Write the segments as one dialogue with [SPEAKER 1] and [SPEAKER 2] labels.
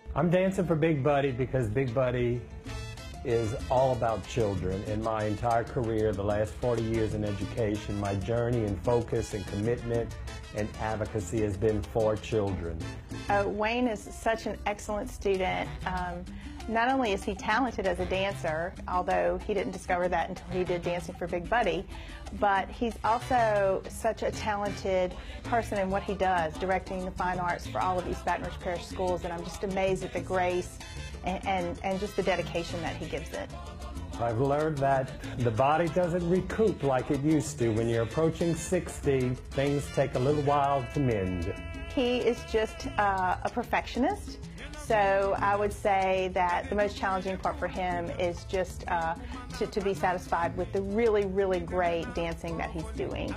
[SPEAKER 1] I'm dancing for Big Buddy because Big Buddy is all about children. In my entire career, the last 40 years in education, my journey and focus and commitment and advocacy has been for children.
[SPEAKER 2] Wayne is such an excellent student. Not only is he talented as a dancer, although he didn't discover that until he did Dancing for Big Buddy, but he's also such a talented person in what he does, directing the fine arts for all of East Baton Rouge Parish schools, and I'm just amazed at the grace and just the dedication that he gives it.
[SPEAKER 1] I've learned that the body doesn't recoup like it used to. When you're approaching 60, things take a little while to mend.
[SPEAKER 2] He is just a perfectionist. So I would say that the most challenging part for him is just to be satisfied with the really, really great dancing that he's doing.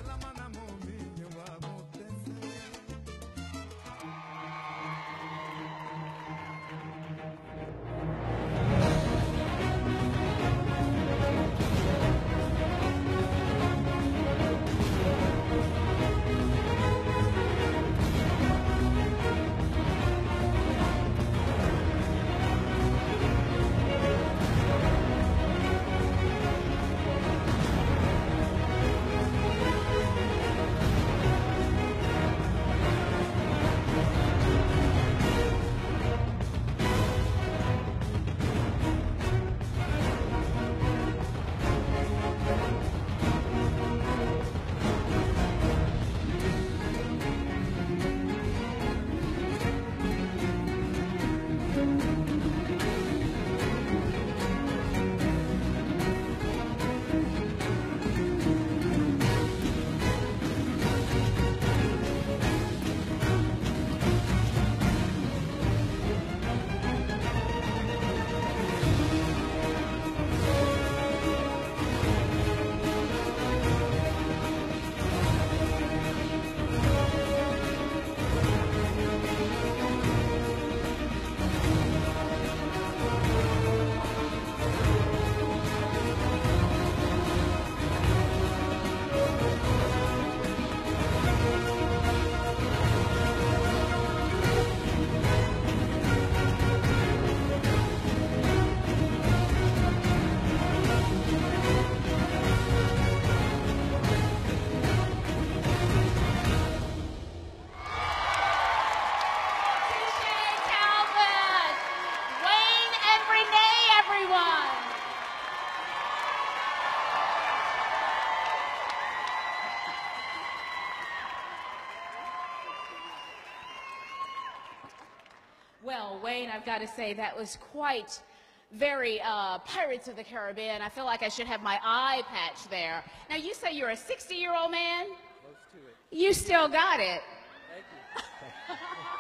[SPEAKER 3] Well, Wayne, I've got to say that was quite very Pirates of the Caribbean. I feel like I should have my eye patch there. Now, you say you're a 60-year-old man?
[SPEAKER 4] Close to it.
[SPEAKER 3] You still got it.
[SPEAKER 4] Thank you.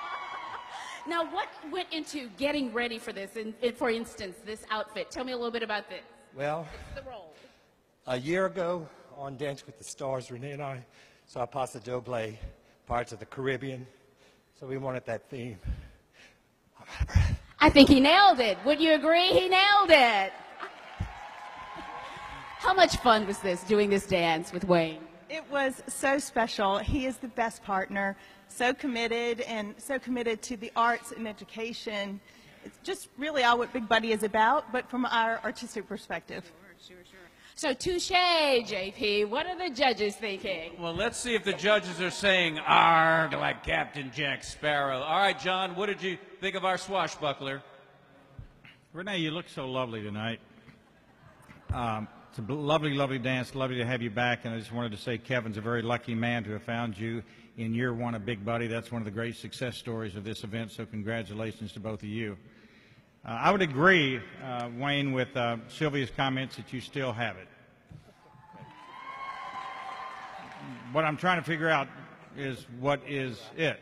[SPEAKER 3] Now, what went into getting ready for this? For instance, this outfit. Tell me a little bit about this.
[SPEAKER 4] Well,
[SPEAKER 3] It's the role.
[SPEAKER 4] a year ago on Dance with the Stars, Renee and I saw Paso Doble, Pirates of the Caribbean, so we wanted that theme. I'm out of breath.
[SPEAKER 3] I think he nailed it. Would you agree? He nailed it. How much fun was this, doing this dance with Wayne?
[SPEAKER 2] It was so special. He is the best partner, so committed to the arts and education. It's just really all what Big Buddy is about, but from our artistic perspective.
[SPEAKER 3] Sure. So, touche, JP. What are the judges thinking?
[SPEAKER 5] Well, let's see if the judges are saying, "Arg," like Captain Jack Sparrow. All right, John, what did you think of our swashbuckler?
[SPEAKER 6] Renee, you look so lovely tonight. It's a lovely, lovely dance. Lovely to have you back. And I just wanted to say Kevin's a very lucky man to have found you in year one of Big Buddy. That's one of the great success stories of this event, so congratulations to both of you. I would agree, Wayne, with Sylvia's comments that you still have it. What I'm trying to figure out is what is it.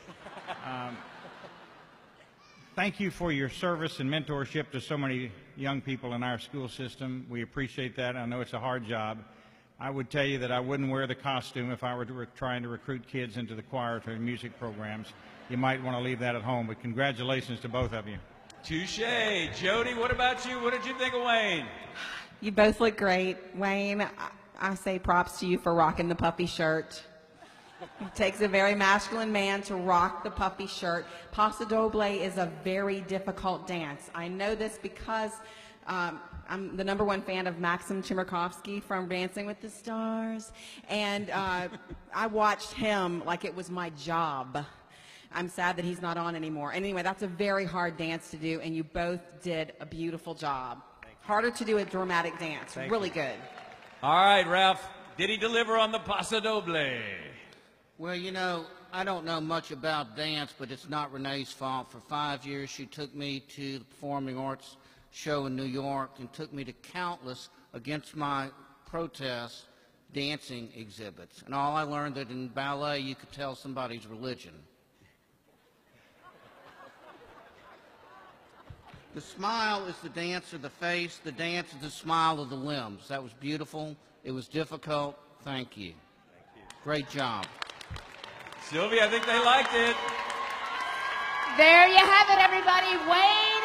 [SPEAKER 6] Thank you for your service and mentorship to so many young people in our school system. We appreciate that. I know it's a hard job. I would tell you that I wouldn't wear the costume if I were trying to recruit kids into the choir for music programs. You might want to leave that at home, but congratulations to both of you.
[SPEAKER 5] Touche. Jody, what about you? What did you think of Wayne?
[SPEAKER 7] You both look great. Wayne, I say props to you for rocking the puffy shirt. It takes a very masculine man to rock the puffy shirt. Paso Doble is a very difficult dance. I know this because I'm the #1 fan of Maxim Chmerkovskiy from Dancing with the Stars, and I watched him like it was my job. I'm sad that he's not on anymore. Anyway, that's a very hard dance to do, and you both did a beautiful job. Harder to do a dramatic dance. Really good.
[SPEAKER 5] All right, Ralph, did he deliver on the Paso Doble?
[SPEAKER 8] Well, you know, I don't know much about dance, but it's not Renee's fault. For 5 years, she took me to the Performing Arts show in New York and took me to countless, against my protest, dancing exhibits. And all I learned that in ballet, you could tell somebody's religion. The smile is the dance of the face. The dance is the smile of the limbs. That was beautiful. It was difficult. Thank you. Great job.
[SPEAKER 5] Sylvia, I think they liked it.
[SPEAKER 3] There you have it, everybody. Wayne